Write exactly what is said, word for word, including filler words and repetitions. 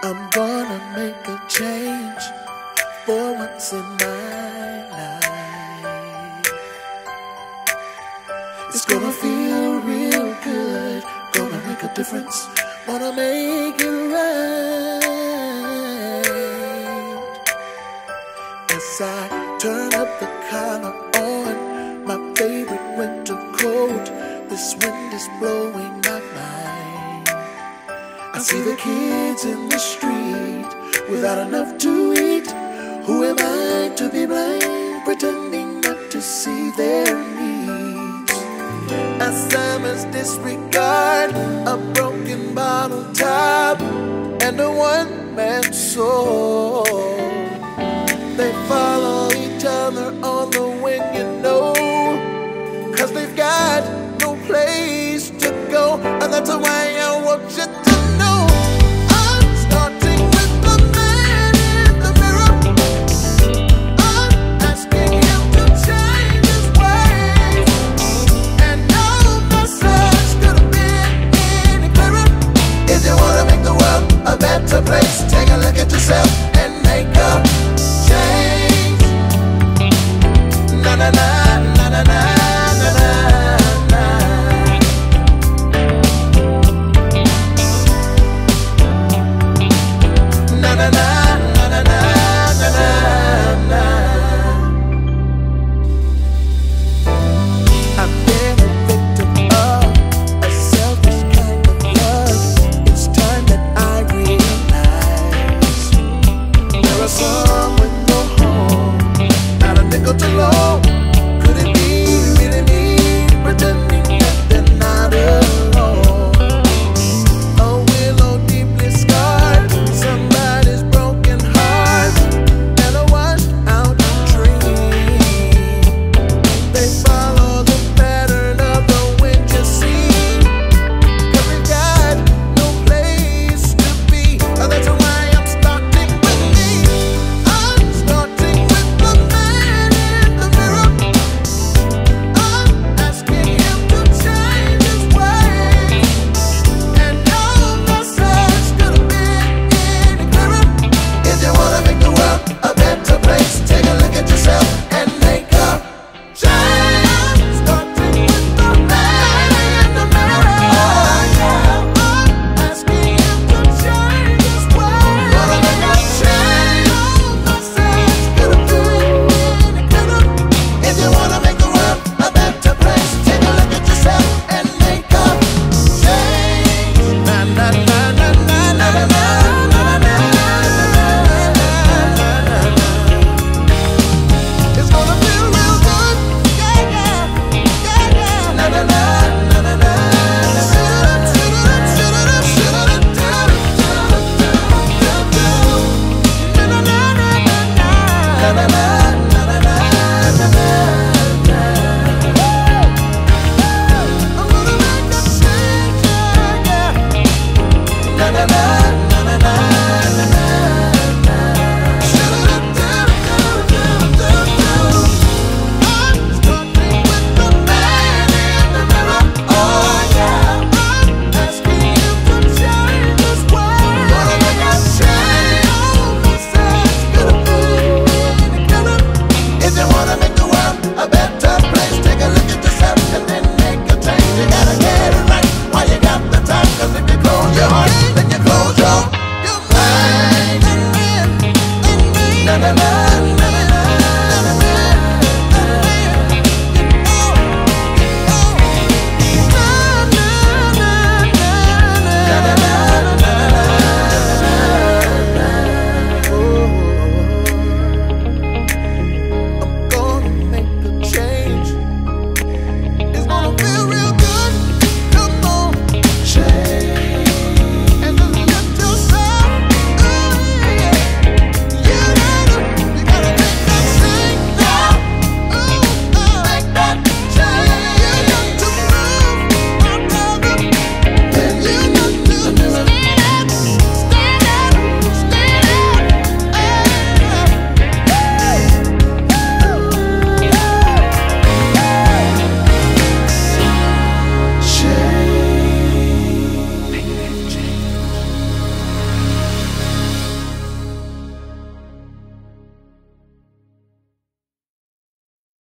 I'm gonna make a change for once in my life. It's gonna feel real good, gonna make a difference, gonna make it right. As I turn up the collar on my favorite winter coat, this wind is blowing my mind. I see the kids in the street without enough to eat. Who am I to be blind, pretending not to see their needs? Alzheimer's disregard, a broken bottle top, and a one-man soul.